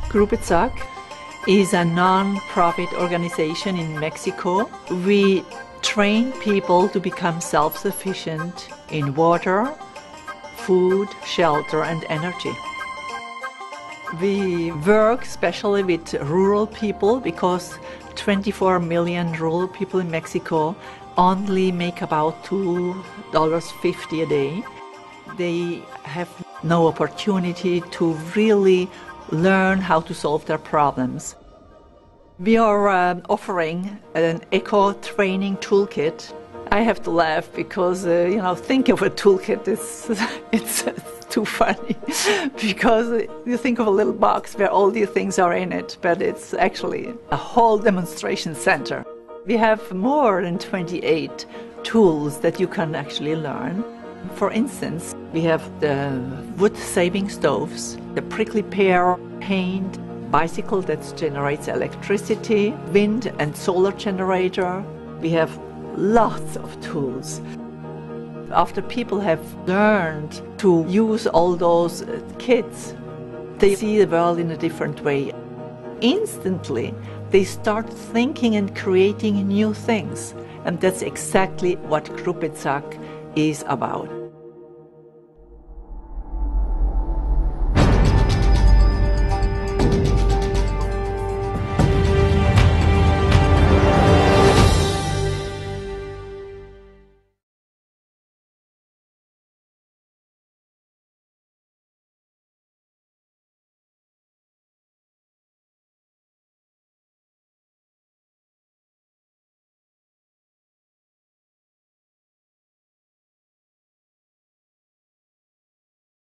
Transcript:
Grupo ETSAC is a non-profit organization in Mexico. We train people to become self-sufficient in water, food, shelter, and energy. We work especially with rural people because 24 million rural people in Mexico only make about $2.50 a day. They have no opportunity to really learn how to solve their problems. We are offering an eco training toolkit. I have to laugh because, think of a toolkit, it's too funny because you think of a little box where all these things are in it, but it's actually a whole demonstration center. We have more than 28 tools that you can actually learn. For instance, we have the wood-saving stoves, the prickly pear paint, bicycle that generates electricity, wind and solar generator. We have lots of tools. After people have learned to use all those kits, they see the world in a different way. Instantly, they start thinking and creating new things. And that's exactly what Grupo ETSAC is about.